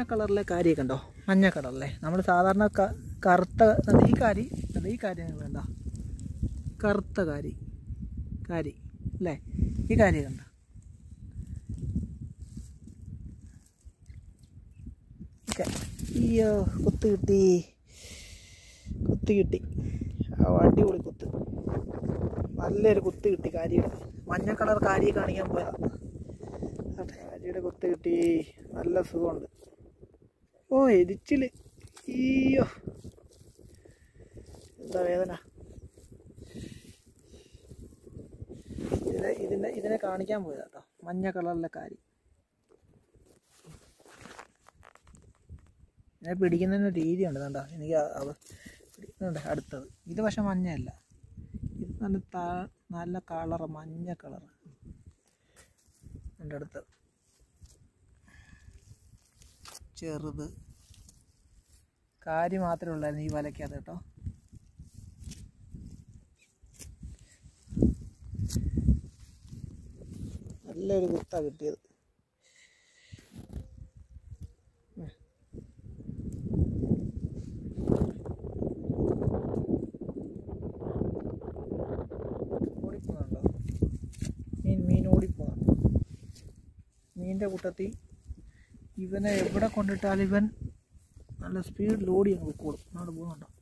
കളറിലെ കാരിയൊക്കെ ഉണ്ടോ? മഞ്ഞ കളറിലെ നമ്മൾ സാധാരണ കറുത്ത ഈ കാരി കണ്ടോ? കറുത്ത കാരി അല്ലേ? ഈ കാരി കണ്ടോ? ഓക്കെ. അയ്യോ, കുത്ത് കിട്ടി. അടിപൊളി കുത്ത്, നല്ലൊരു കുത്ത് കിട്ടി. കാരിയുടെ മഞ്ഞ കളർ കാരിയെ കാണിക്കാൻ പോയതാണ്. കാരിയുടെ കുത്ത് കിട്ടി, നല്ല സുഖമുണ്ട്. ഓ, എരിച്ചില്. അയ്യോ, എന്താ വേദന. ഇതിനെ കാണിക്കാൻ പോയതാ കേട്ടോ, മഞ്ഞ കളറിലെ കാരി. ഇതിനെ പിടിക്കുന്നതിന് രീതിയുണ്ട് കണ്ടോ? എനിക്ക് പിടിക്കുന്നുണ്ട്. അടുത്തത് ഇത് പക്ഷെ മഞ്ഞയല്ല, ഇത് നല്ല കളറ്, മഞ്ഞ കളറ്. എൻ്റെ അടുത്ത് ചെറുത് കാരി മാത്രമേ ഉള്ളായിരുന്നു ഈ വലയ്ക്കകത്ത് കേട്ടോ. നല്ലൊരു കുത്താ കിട്ടിയത്. ഓടിപ്പോകുന്നുണ്ടോ? മീൻ ഓടിപ്പോകുന്നുണ്ടോ? മീനിൻ്റെ കൂട്ടത്തിൽ ഇവനെ എവിടെ കൊണ്ടിട്ടാലും ഇവൻ നല്ല സ്പീഡിൽ ഓടി അങ്ങ് പൊക്കോളും. അങ്ങോട്ട് പോകുന്നുണ്ടോ?